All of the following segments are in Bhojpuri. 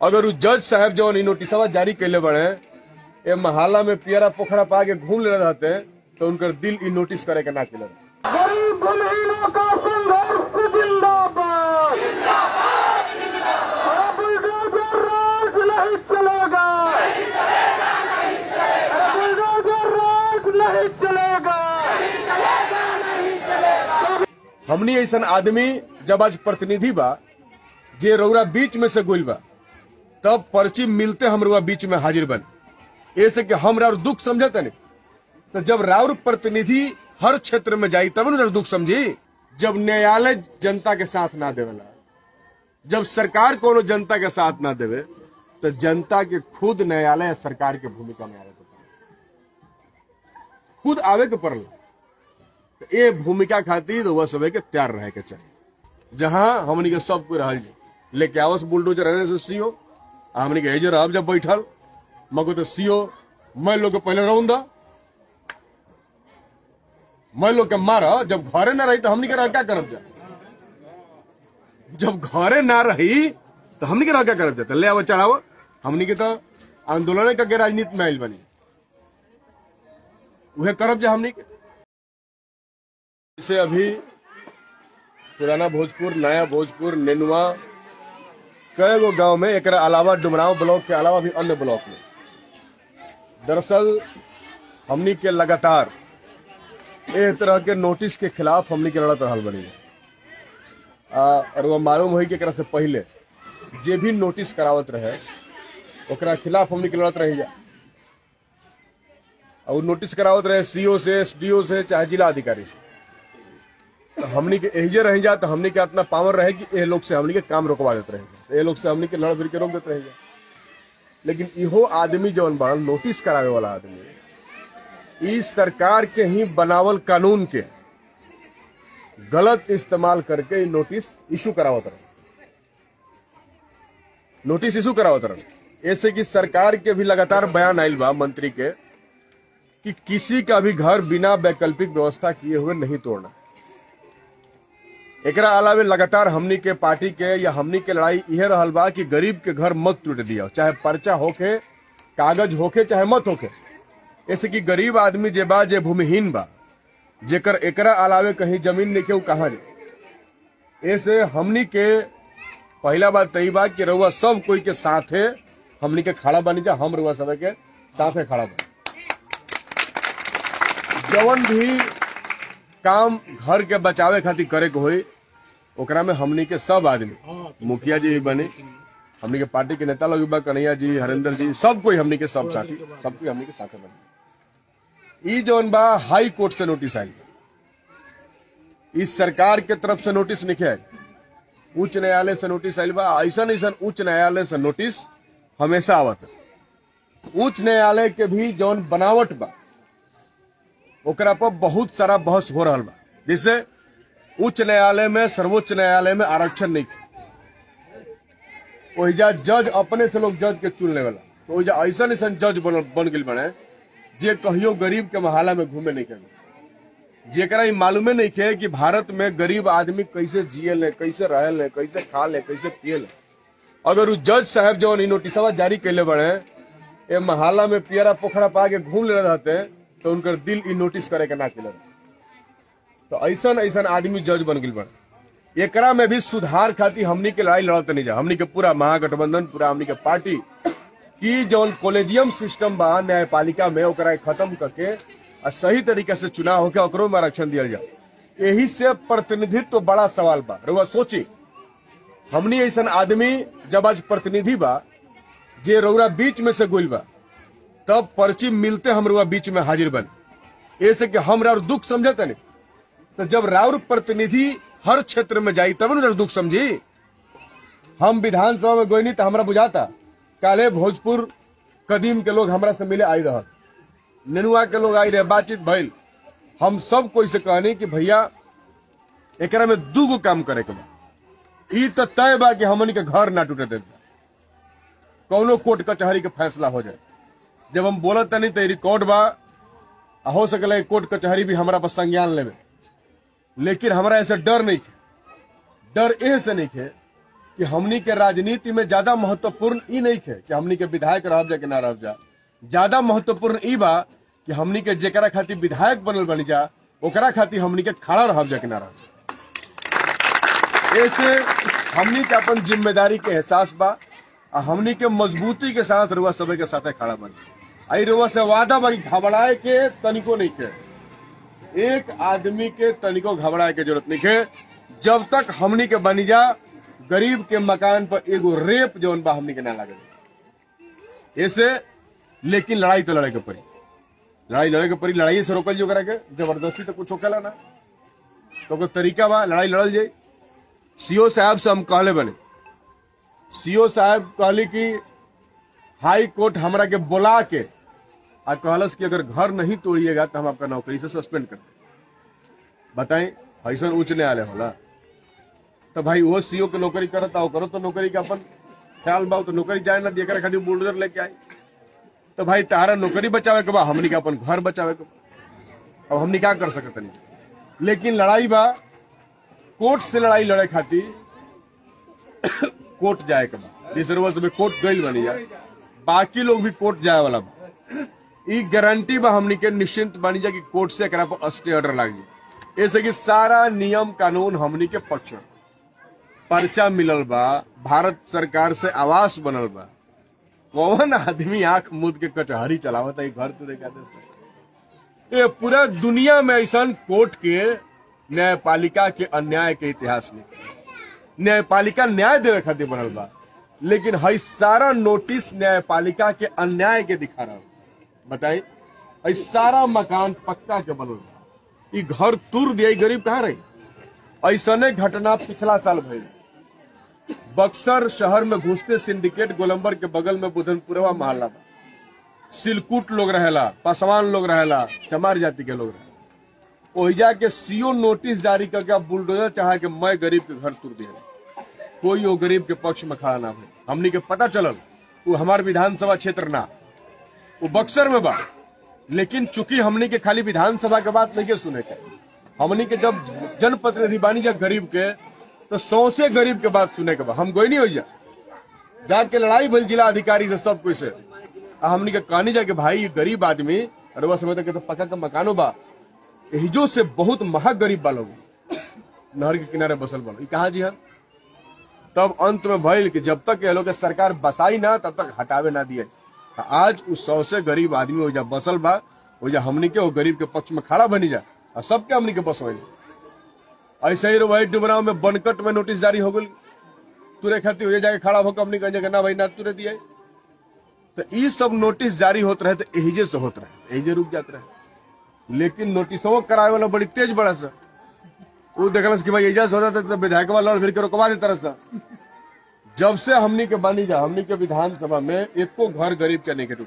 अगर जज साहब जो नोटिसवा जारी कैले बड़े ए महाला में पियरा पोखरा पा के घूम ले रहते तो उनकर दिल इ नोटिस करे के ना कैले। गरीब भूमिहीनों का संघर्ष जिंदाबाद, बुलडोजर राज नहीं चलेगा, बुलडोजर राज नहीं चलेगा। हमनी ऐसा आदमी जब आज प्रतिनिधि बा जे रउरा बीच में से गोल बा तब पर्ची मिलते हम रउरा बीच में हाजिर बन ऐसे कि हम राउर दुख समझते नहीं। तो जब राउर प्रतिनिधि हर क्षेत्र में जाई तब न दुख समझी। जब न्यायालय जनता के साथ ना देवेला, जब सरकार कोनो जनता के साथ ना देवे तो जनता के खुद न्यायालय सरकार के भूमिका में आवे के खुद आवे के पड़ल। तो ये भूमिका खातिर वह सब के तैयार रहे के चाहिए। जहां हमनी के सब कोई रहल लेके आवस बुलडोजर रहने से सीओ हमनी के एजर अब जब बैठल मगो तो सीओ मैं लोग के पहले रौन दा मैं लोग के मारा। जब घरे ना रही तो हमनी के क्या करब जा, जब घरे ना रही तो हमनी के क्या करब जा। ले आव चढ़ाव हमनी के तो आंदोलन के राजनीति में आयल बनी वह करब जा हमनी के। इसे अभी पुराना भोजपुर, नया भोजपुर, नेनुआ कई गो गांव में एक अलावा डुमराव ब्लॉक के अलावा भी अन्य ब्लॉक में दरअसल हमनी के लगातार इस तरह के नोटिस के खिलाफ हमनी के लड़त रहल बनी। और वो मालूम हुई कि से पहले जे भी नोटिस करावत रहे ओकरा खिलाफ हमनी के लड़त रही जा। और नोटिस करावत रहे सीओ से, एसडीओ से, चाहे जिला अधिकारी से। तो हमनी के एहिजे रह जा तो हमनी के इतना पावर रहे कि ये लोग से हमनी के काम रोकवा देते रहे, ये लोग से हमनी के लड़ भिड़ के रोक देते रहे। लेकिन इहो आदमी जौन बा नोटिस करावे वाला आदमी इस सरकार के ही बनावल कानून के गलत इस्तेमाल करके नोटिस इशू करावत रहे, नोटिस इशू करावत रहे। ऐसे कि सरकार के भी लगातार बयान आयल बा मंत्री के कि किसी का भी घर बिना वैकल्पिक व्यवस्था किए हुए नहीं तोड़ना। एकरा अलावे लगातार हमनी के पार्टी के या हमनी के लड़ाई यह रहल बा कि गरीब के घर मत टूट दिया, चाहे पर्चा होके, कागज होके, चाहे मत होके। ऐसे कि गरीब आदमी जे बा, जे भूमिहीन बा, जेकर एकरा अलावे कहीं जमीन नहीं के कहां जाए। ऐसे हमनी के पहला बात तई बा कि रउआ सब कोई के साथे हमनी के खड़ा बनी जा, हम रउआ सब के साथे खड़ा बनी। जवन भी काम घर के बचावे खातिर करे के होई ओकरा में हमनी के सब आदमी, मुखिया जी भी बने, हमनी के पार्टी के नेता लोग बा, कन्हैया जी, हरेंद्र जी, सब कोई हमनी के सब साथी, सब कोई हमनी के साथे बने। ई जौन बा हाई कोर्ट से नोटिस आई, इस सरकार के तरफ से नोटिस नहीं है, उच्च न्यायालय से नोटिस आयल बा। ऐसा उच्च न्यायालय से नोटिस हमेशा आवत है। उच्च न्यायालय के भी जौन बनावट बा ओकरा पर बहुत सारा बहस हो रहा बा। जैसे उच्च न्यायालय में, सर्वोच्च न्यायालय में आरक्षण नहीं, ओहिजा जज अपने से लोग जज के चुन लेवला। तो ओहिजा ऐसा जज बन गई बने जे कहियो गरीब के महाला में घूमे नहीं करे, जेकरा मालूमे नहीं है कि भारत में गरीब आदमी कैसे जिये ले, कैसे रहे ले, कैसे खा ले, कैसे पिए ले। अगर उ जज साहब जो नोटिसवा जारी कैले बड़े ए महाला में पियरा पोखरा पा के घूम ले रहते तो उनकर दिल इ नोटिस करे के ना कैले। तो ऐसा आदमी जज बन गई बड़े। एकरा में भी सुधार खातिर हमनी के लड़ाई लड़ते नहीं जा। हमनी के पूरा महागठबंधन, पूरा हमनी के पार्टी की जौन कॉलेजियम सिस्टम बा न्यायपालिका में ओकरा खत्म करके और सही तरीके से चुनाव होकर ओकरो में आरक्षण दिया जाए। यही से प्रतिनिधित्व तो बड़ा सवाल बा। रउआ सोची हमनी ऐसा आदमी जब आज प्रतिनिधि बा जे रउरा बीच में से गोल बा तब पर्ची मिलते हम रउआ बीच में हाजिर बन ऐसे कि हम राउर दुख समझते नहीं। तो जब राउर प्रतिनिधि हर क्षेत्र में जाई तब न दुख समझी। हम विधानसभा में गोई नहीं तो हमरा बुझाता काले भोजपुर कदीम के लोग हमरा से मिले आई रहा, नेनुआ के लोग आई रहे, बातचीत भइल। हम सब कोई से कहनी कि भैया एकरा में दूगो काम करे के बा। ई तो तय बा कि हमन के घर ना टूटे दे, कौनो कोर्ट कचहरी के फैसला हो जाए। जब हम बोलत नहीं तो रिकॉर्ड बा, हो सकल कोर्ट कचहरी भी हमारा पर संज्ञान लेवे। लेकिन हमारा ऐसे डर नहीं है, डर ए से नहीं है कि हमनी के राजनीति में ज्यादा महत्वपूर्ण ई नहीं है कि हमनी के विधायक रह जा कि ना रह जा। ज्यादा महत्वपूर्ण ई बा कि हमनी के जेकरा खातिर विधायक बनल बनी जा ओकरा खातिर हमनी के खड़ा रह जा कि ना रह जा। ऐसे हमनी के अपन जिम्मेदारी के एहसास बा आ हमनी के मजबूती के साथ रुआ सबे के साथ खड़ा बनी। आई रुआ से वादा बा कि घबराए के तनिको नहीं के, एक आदमी के तनिको घबराए के जरूरत नहीं है। जब तक हमनी के बनी जा गरीब के मकान पर एगो रेप जौन बा हमनी के ना लगे ऐसे। लेकिन लड़ाई तो लड़े के पड़ी, लड़ाई लड़े के पड़ी। लड़ाई से रोकल जो करा के जबरदस्ती तो कुछ होकला ना, तो कोई तरीका बा लड़ाई लड़ल जाए। सीओ साहब से हम कहले बने, सीओ साहब कहली कि हाई कोर्ट हमरा के बुला के आ कहलस कि अगर घर नहीं तोड़िएगा तो हम आपका नौकरी से सस्पेंड कर दें। बताएं ऐसा उच्च न्यायालय होला तो भाई वो सीओ के नौकरी करता हो करो तो नौकरी का अपन ख्याल बा, तो नौकरी जाए ना देकर खातिर बुलडोजर लेके आई। तो भाई तारा नौकरी बचावे के बा, हमनी का अपन घर बचावे के बा। अब हमनी क्या कर सकते नहीं। लेकिन लड़ाई बा कोर्ट से, लड़ाई लड़े खातिर कोर्ट जाए के बा। जिस रोज में कोर्ट गई बनी जाए, बाकी लोग भी कोर्ट जाए वाला बा। ई गारंटी बा हमनी के निश्चिंत बनी जाए कि कोर्ट से एकरा पर स्टे ऑर्डर लाग जाए। ऐसे कि सारा नियम कानून हमनी के पक्ष में पर्चा मिलल बा, भारत सरकार से आवास बनल बा। कौन आदमी आंख मूंद के कचहरी चलावत है घर तो देखा दे। ये पूरा दुनिया में ऐसा कोर्ट के न्यायपालिका के अन्याय के इतिहास में न्यायपालिका न्याय देवे खातिर बनल बा, लेकिन हई सारा नोटिस न्यायपालिका के अन्याय के दिखा रहा। बताई हई सारा मकान पक्का के बनल बा, ई घर तुर दिया गरीब कहाँ रही। ऐसने घटना पिछला साल भइल बक्सर शहर में घुसते सिंडिकेट गोलंबर के बगल में बुधनपुरवा मोहल्ला बा। सिलकुट लोग रहेला, पासवान लोग रहेला, चमार जाति के लोग रहेला। ओहिजा के सीओ नोटिस जारी करके बुलडोजर चाहे कि मैं गरीब के घर तुर दिया। कोई वो गरीब के पक्ष में खड़ा ना भाई। हमनी के पता चलल वो हमार विधानसभा क्षेत्र ना, वो बक्सर में बा। लेकिन चूंकि हमनी के खाली विधानसभा के बात नहीं के सुने के, हमनी के जब जनप्रतिनिधि बानी जा गरीब के तो सौसे गरीब के बात सुने के बा। हम गोई नहीं हो जाके लड़ाई भइल जिला अधिकारी से सब कोई से। हमनी के कहनी जा कि भाई गरीब आदमी अरवा समय तक तो पक्का का मकानो बा, हिजो से बहुत महग गरीब बा लोग नहर के किनारे बसल बा। कहा जी हम तब अंत में भइल कि जब तक ये लोग सरकार बसाई ना तब तक हटावे ना दिए। आज उस 100 से गरीब आदमी हो जा बसल बा, हो जा हमनी के वो गरीब के पक्ष में खड़ा बनी जा और सबके हमनी के बसवाई। ऐसे ही वही डुमराव में बनकट में नोटिस जारी हो गई, तुरे खातिर हो जाके खड़ा होकर हमनी कहे ना भाई ना तुरे दिया। तो ये सब नोटिस जारी होते रहे तो एहिजे से होते रहे, एहिजे रुक जाते रहे। लेकिन नोटिसों करावे वाला बड़ी तेज बड़ा सा, वो देखल कि भाई एजा से होता तो विधायक लड़ फिर के रोकवा देता रहा। जब से हमनी के बनी जा हमनी के विधानसभा में एको घर गरीब के नहीं के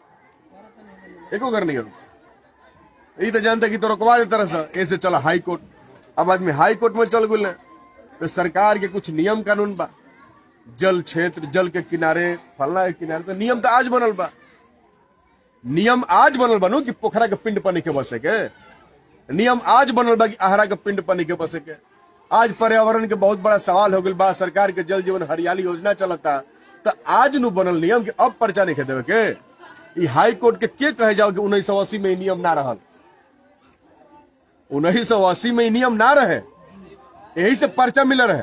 टूटा, एको घर नहीं टूटा। ये तो जानते कि तो रोकवा देता रहा। ऐसे चला हाई कोर्ट, अब आदमी हाई कोर्ट में चल गए तो सरकार के कुछ नियम कानून बा, जल क्षेत्र जल के किनारे फलना के किनारे, तो नियम तो आज बनल बा। नियम आज बनल बा कि पोखरा के पिंड पर नहीं के बसे के, नियम आज बनल बा कि आहरा के पिंड पर नहीं के बसे के। आज पर्यावरण के बहुत बड़ा सवाल हो गया बा, सरकार के जल जीवन हरियाली योजना चलता, तो आज नु बनल नियम कि अब पर्चा नहीं देवे के। ई हाई कोर्ट के कहे जाओ कि 1980 में नियम ना रहल, 1980 में नियम ना रहे, यही से पर्चा मिल रहे।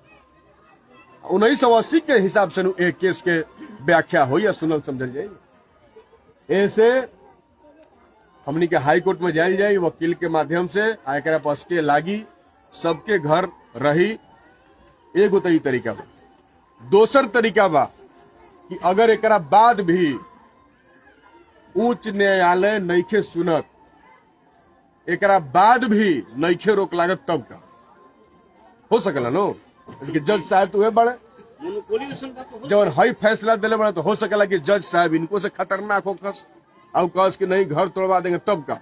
1980 के हिसाब से एक केस के व्याख्या हो या सुनल समझल जाए। ऐसे हमनी के हाई कोर्ट में जायल जाए वकील के माध्यम से, एकरा पर स्टे लागी, सबके घर रही। एगो तो ई तरीका बा। दोसर तरीका बा कि अगर एकरा बाद भी उच्च न्यायालय नइखे सुनत, एकरा बाद भी नइखे रोक लागत, तब का हो सकला नो। इसके जज साहब तो बड़े जब हई फैसला दिले बड़ा तो हो सकला कि जज साहब इनको से खतरनाक हो कस अब कस कि नहीं घर तोड़वा देंगे, तब का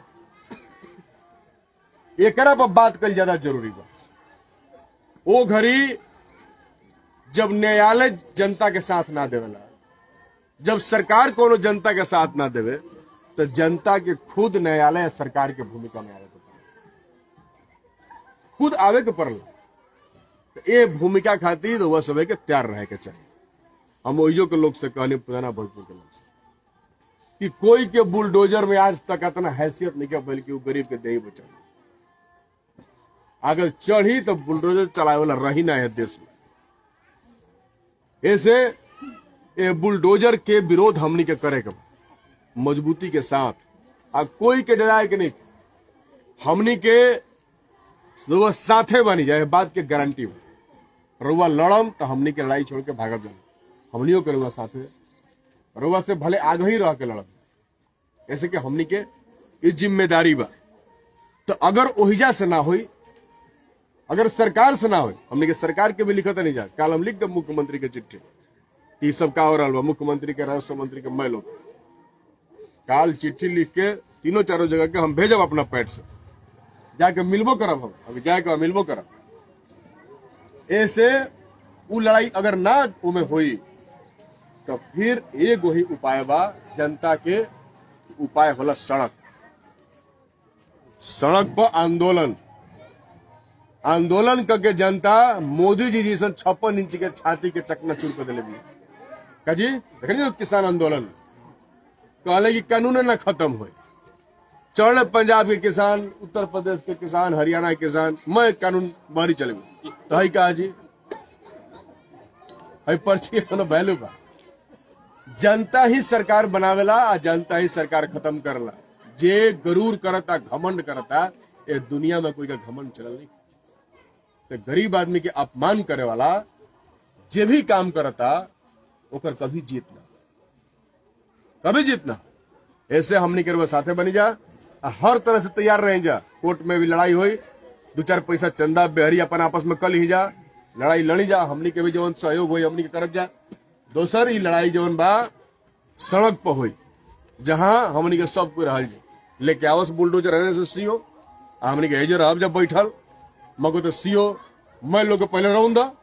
एकरा पर बात कल ज्यादा जरूरी बा। वो घड़ी जब न्यायालय जनता के साथ ना देवेला, जब सरकार कोनो जनता के साथ ना देवे, तो जनता के खुद न्यायालय सरकार के भूमिका में आवे के पड़े, खुद आवे के पड़ल। ये भूमिका खातिर वह सब के तैयार रहे के चाहिए। हम ओहियो के लोग से कहने, पुराना भोजपुर के लोग से, कि कोई के बुलडोजर में आज तक इतना हैसियत नहीं, बल्कि वो गरीब के दही बचा। अगर चढ़ी तो बुलडोजर चलाए वाला रही ना है देश में। ऐसे ये बुलडोजर के विरोध हमनी के करे के मजबूती के साथ, आ कोई के डराए के नहीं, हमनी के रुआ साथे बनी जाए, बात के गारंटी हो। रुआ लड़म तो हमनी के लड़ाई छोड़ के भागब जाए, हमनियों के रुआ साथे, रुआ से भले आगे ही रह के लड़ब, ऐसे कि हमनी के ये जिम्मेदारी बा। तो अगर ओहिजा से ना हुई, अगर सरकार से ना हुई, हमनी के सरकार के भी लिखत नहीं जा। कल हम लिख दे मुख्यमंत्री के चिट्ठी, ये सब का हो रहा बा, मुख्यमंत्री के, राजस्व मंत्री के, मैं लोग काल चिट्ठी लिख के तीनों चारों जगह के हम भेजब अपना पैड से, जाके मिलबो करब। हम अभी जाके मिलबो करब। ऐसे वो लड़ाई अगर ना उमे हुई तो फिर एक वही उपाय बा, जनता के उपाय होला सड़क। सड़क पर आंदोलन, आंदोलन करके जनता मोदी जी जैसे 56 इंच के छाती के चकनाचूर कर दिले भी काजी। देखिए किसान आंदोलन कहले कि कानून न खत्म हो, चढ़ पंजाब के किसान, उत्तर प्रदेश के किसान, हरियाणा के किसान, मैं कानून बाहरी चले गए तो है कहा जी, है पर्ची वैल्यू बा। जनता ही सरकार बनावेला, जनता ही सरकार खत्म करला। जे गरूर करता, घमंड करता, ये दुनिया में कोई का घमंड चल नहीं। तो गरीब आदमी के अपमान करे वाला जे भी काम करता, ओकर कभी जीतना, कभी जीतना। ऐसे हमनी के साथे बनी जा, हर तरह से तैयार रह जा। कोर्ट में भी लड़ाई हुई, 2-4 पैसा चंदा बेहरी अपन आपस में कल ही जा, लड़ाई लड़ी जा। हमनी के भी जवन सहयोग हुई हमनी के तरफ जा। दोसर ई लड़ाई जवन बा सड़क पर हुई, जहां हमनी के सब कोई रहल जा। लेके आवस बुलडोजर रहने से सीओ, हमनी के एजर अब जब बैठल मगो तो सीओ मैं लोग के पहले रौन दा,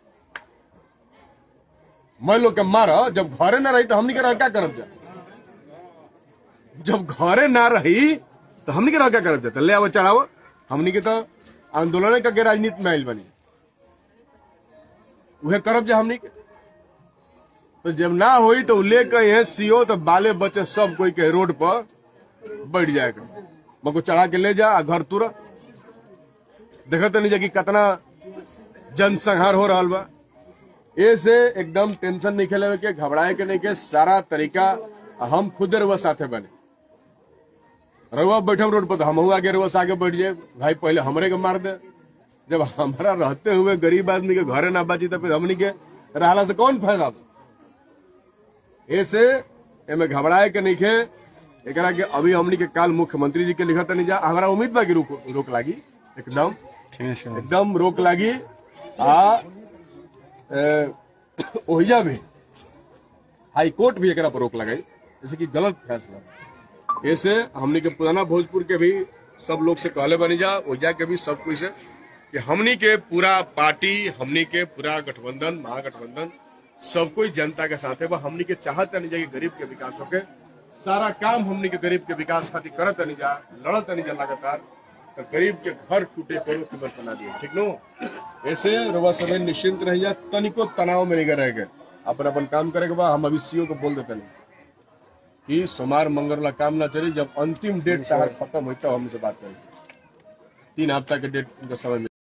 मैं लोग के मारा। जब घरे ना रही तो हमनी के रह क्या करब जा, जब घरे ना रही तो हमनी के रह क्या करब जा। ले आव चढ़ाव, हमनी के तो आंदोलन करके राजनीति में आयल बनी, वह करब जा हमनी के। तो जब ना हुई तो ले के सीओ तो बाले बच्चे सब कोई के रोड पर बैठ जाएगा, मको चढ़ा के ले जा आ घर तुरंत। देखते नहीं जा कि कितना जनसंहार हो रहा बा। ऐसे एकदम टेंशन नहीं खेले के, घबराए के नहीं के, सारा तरीका हम खुद रुआ साथे बने। रुआ बैठम रोड पर तो हम आगे रुआ से आगे बैठ जाए, भाई पहले हमरे के मार दे। जब हमारा रहते हुए गरीब आदमी के घरे ना बाची तो फिर हमनी के रहला से कौन फायदा। ऐसे एमे घबराए के नहीं खे, एकरा के अभी हमनी के काल मुख्यमंत्री जी के लिखत नहीं जा। हमारा उम्मीद बा कि रोक लागी, एकदम रोक लागी। ओहिजा भी हाई कोर्ट भी एकरा पर रोक लगाई, जैसे कि गलत फैसला। ऐसे हमनी के पुराना भोजपुर के भी सब लोग से कहले बनी जा, ओहिजा के भी सब कुछ से कि हमनी के पूरा पार्टी, हमनी के पूरा गठबंधन, महागठबंधन सब कोई जनता के साथ है। वह हमनी के चाहत नहीं जा कि गरीब के विकास होके, सारा काम हमनी के गरीब के विकास खातिर करत नहीं जा, लड़त नहीं जा लगातार। तो गरीब के घर टूटे करो कीमत बना दिए, ठीक नो। ऐसे रुआ समय निश्चिंत रह जा, तनिको तनाव में नहीं रहेगा, अपन अपन काम करेगा बा। हम अभी सीओ को बोल देते नहीं कि सोमवार मंगल काम ना चले, जब अंतिम डेट खत्म होता हमसे बात करेंगे। 3 हफ्ता के डेट का समय